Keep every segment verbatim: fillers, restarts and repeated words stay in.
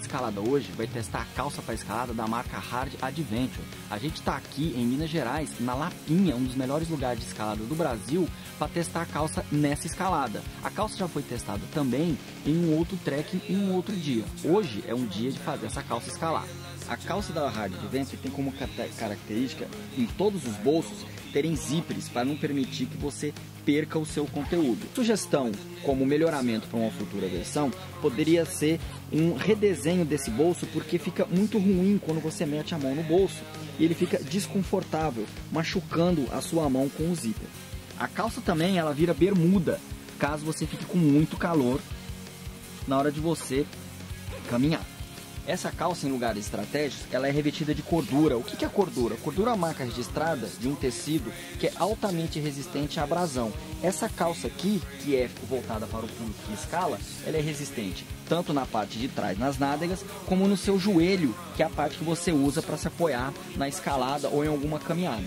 Escalada hoje vai testar a calça para escalada da marca Hard Adventure. A gente está aqui em Minas Gerais, na Lapinha, um dos melhores lugares de escalada do Brasil, para testar a calça nessa escalada. A calça já foi testada também em um outro trekking em um outro dia. Hoje é um dia de fazer essa calça escalar. A calça da Hard Adventure tem como característica, em todos os bolsos, terem zippers para não permitir que você perca o seu conteúdo. Sugestão como melhoramento para uma futura versão poderia ser um redesenho desse bolso, porque fica muito ruim quando você mete a mão no bolso e ele fica desconfortável, machucando a sua mão com o zíper. A calça também ela vira bermuda, caso você fique com muito calor na hora de você caminhar. Essa calça, em lugares estratégicos, ela é revestida de cordura. O que é cordura? Cordura é uma marca registrada de um tecido que é altamente resistente à abrasão. Essa calça aqui, que é voltada para o público que escala, ela é resistente tanto na parte de trás, nas nádegas, como no seu joelho, que é a parte que você usa para se apoiar na escalada ou em alguma caminhada.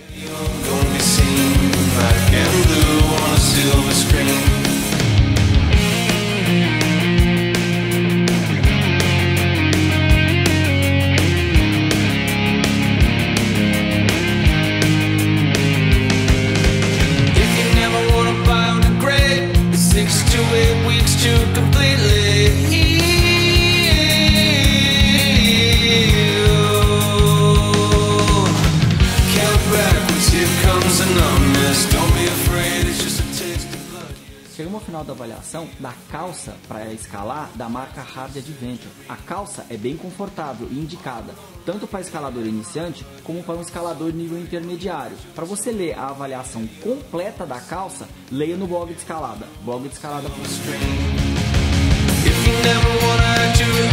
Chegamos ao final da avaliação da calça para escalar da marca Hard Adventure. A calça é bem confortável e indicada tanto para escalador iniciante como para um escalador nível intermediário. Para você ler a avaliação completa da calça, leia no blog de escalada, blog de escalada ponto com.